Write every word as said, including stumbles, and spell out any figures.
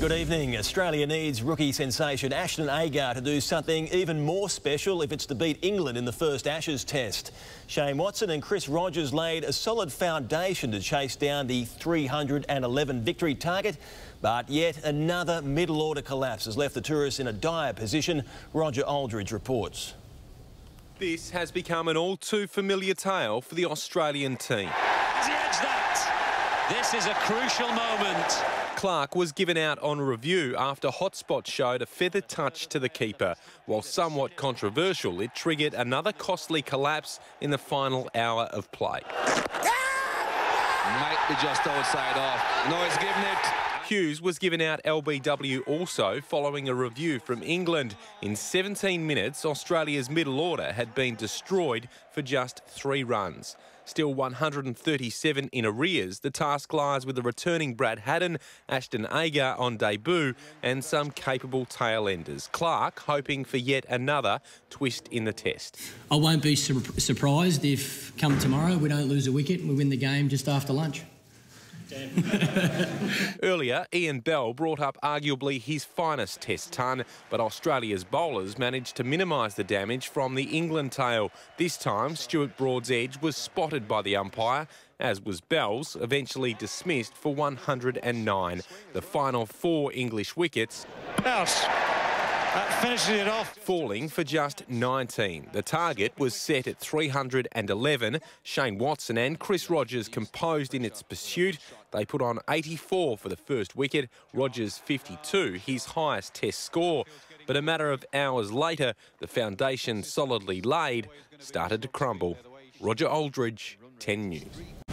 Good evening. Australia needs rookie sensation Ashton Agar to do something even more special if it's to beat England in the first Ashes test. Shane Watson and Chris Rogers laid a solid foundation to chase down the three hundred eleven victory target, but yet another middle order collapse has left the tourists in a dire position. Roger Oldridge reports. This has become an all too familiar tale for the Australian team. Has he edged that? This is a crucial moment. Clark was given out on review after Hotspot showed a feathered touch to the keeper. While somewhat controversial, it triggered another costly collapse in the final hour of play. Might be just outside off. No, he's given it. Hughes was given out L B W also following a review from England. In seventeen minutes, Australia's middle order had been destroyed for just three runs. Still one hundred thirty-seven in arrears, the task lies with the returning Brad Haddin, Ashton Agar on debut and some capable tail-enders. Clark hoping for yet another twist in the test. I won't be sur surprised if come tomorrow we don't lose a wicket and we win the game just after lunch. Earlier, Ian Bell brought up arguably his finest test ton, but Australia's bowlers managed to minimise the damage from the England tail. This time, Stuart Broad's edge was spotted by the umpire, as was Bell's, eventually dismissed for one hundred and nine. The final four English wickets House. That finishes it off. Falling for just nineteen. The target was set at three hundred and eleven. Shane Watson and Chris Rogers composed in its pursuit. They put on eighty-four for the first wicket, Rogers fifty-two, his highest test score. But a matter of hours later, the foundation solidly laid started to crumble. Roger Oldridge, ten News.